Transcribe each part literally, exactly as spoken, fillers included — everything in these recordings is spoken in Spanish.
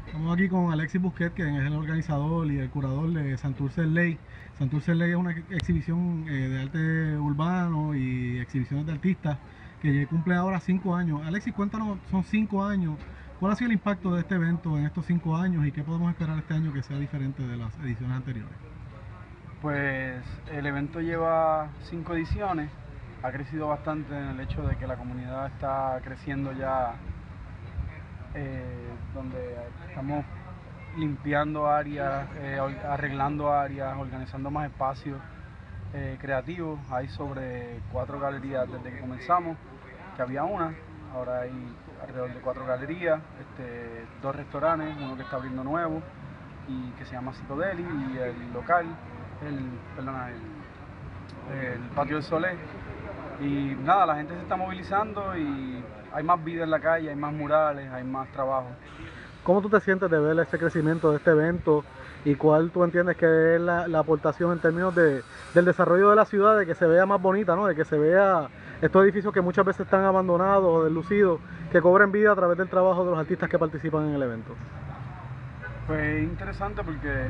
Estamos aquí con Alexis Busquet, que es el organizador y el curador de Santurce Ley. Santurce Ley es una exhibición eh, de arte urbano y exhibiciones de artistas que cumple ahora cinco años. Alexis, cuéntanos, son cinco años. ¿Cuál ha sido el impacto de este evento en estos cinco años y qué podemos esperar este año que sea diferente de las ediciones anteriores? Pues el evento lleva cinco ediciones, ha crecido bastante en el hecho de que la comunidad está creciendo ya, eh, donde estamos limpiando áreas, eh, arreglando áreas, organizando más espacios eh, creativos. Hay sobre cuatro galerías desde que comenzamos, que había una, ahora hay alrededor de cuatro galerías, este, dos restaurantes, uno que está abriendo nuevo y que se llama Psicodeli, y el local, el, perdona, el, el Patio del Solé. Y nada, la gente se está movilizando y hay más vida en la calle, hay más murales, hay más trabajo. ¿Cómo tú te sientes de ver ese crecimiento de este evento y cuál tú entiendes que es la, la aportación en términos de, del desarrollo de la ciudad, de que se vea más bonita, ¿no? De que se vea estos edificios que muchas veces están abandonados o deslucidos, que cobren vida a través del trabajo de los artistas que participan en el evento? Pues interesante porque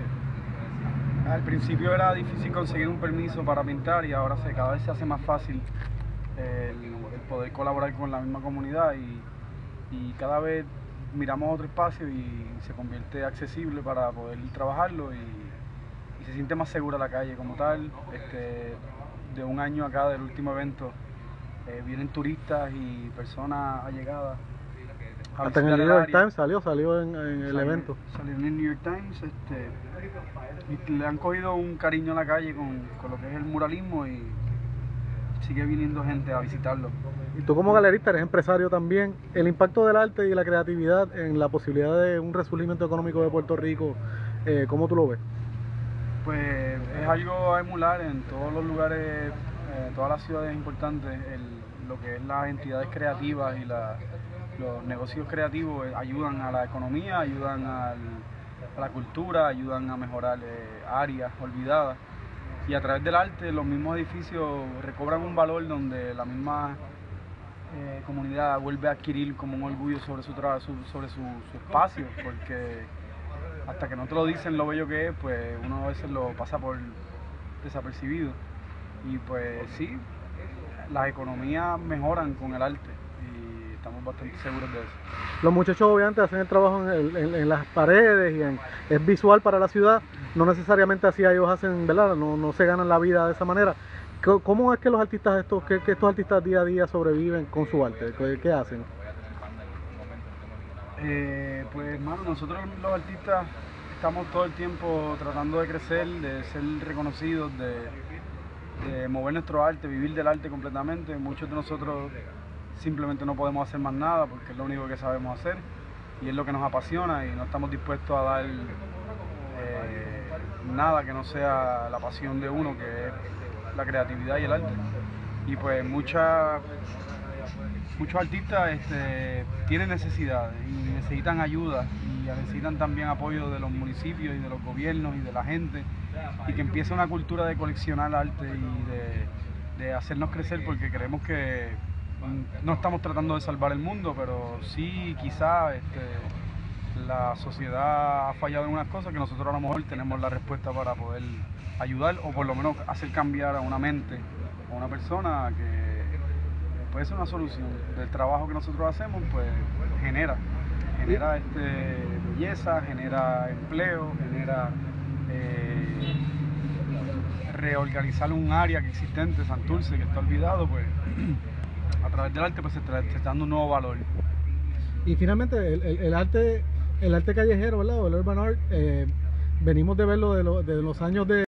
al principio era difícil conseguir un permiso para pintar y ahora se, cada vez se hace más fácil el, el poder colaborar con la misma comunidad y, y cada vez miramos otro espacio y se convierte accesible para poder trabajarlo y, y se siente más segura la calle como tal. Este, de un año acá del último evento eh, vienen turistas y personas allegadas. Hasta en el New York Times salió, salió en, en el salió, evento. Salió en el New York Times, este, y le han cogido un cariño a la calle con, con lo que es el muralismo y sigue viniendo gente a visitarlo. Y tú como galerista eres empresario también. El impacto del arte y la creatividad en la posibilidad de un resurgimiento económico de Puerto Rico, eh, ¿cómo tú lo ves? Pues es algo a emular en todos los lugares, eh, todas las ciudades importantes, el, lo que es las entidades creativas y la, los negocios creativos eh, ayudan a la economía, ayudan al, a la cultura, ayudan a mejorar eh, áreas olvidadas. Y a través del arte los mismos edificios recobran un valor donde la misma eh, comunidad vuelve a adquirir como un orgullo sobre su, su, sobre su, su espacio, porque hasta que no te lo dicen lo bello que es, pues uno a veces lo pasa por desapercibido. Y pues sí, las economías mejoran con el arte y estamos bastante seguros de eso. Los muchachos obviamente hacen el trabajo en, el, en, en las paredes y en, es visual para la ciudad, no necesariamente así ellos hacen, ¿verdad? No, no se ganan la vida de esa manera. ¿Cómo es que los artistas estos, que, que estos artistas día a día sobreviven con su arte? ¿Qué, qué hacen? Eh, pues hermano, nosotros los artistas estamos todo el tiempo tratando de crecer, de ser reconocidos, de, de mover nuestro arte, vivir del arte completamente. Muchos de nosotros simplemente no podemos hacer más nada porque es lo único que sabemos hacer y es lo que nos apasiona y no estamos dispuestos a dar eh, nada que no sea la pasión de uno, que es la creatividad y el arte. Y pues mucha, muchos artistas este, tienen necesidades y necesitan ayuda y necesitan también apoyo de los municipios y de los gobiernos y de la gente, y que empiece una cultura de coleccionar arte y de, de hacernos crecer, porque creemos que no estamos tratando de salvar el mundo, pero sí quizá este, la sociedad ha fallado en unas cosas que nosotros a lo mejor tenemos la respuesta para poder ayudar o por lo menos hacer cambiar a una mente o a una persona, que puede ser una solución del trabajo que nosotros hacemos. Pues genera, genera este, belleza, genera empleo, genera eh, reorganizar un área que existente, Santurce, que está olvidado, pues a través del arte pues se está, se está dando un nuevo valor. Y finalmente el, el, el arte el arte callejero, ¿verdad? O el urban art, eh, venimos de verlo de, lo, de los años de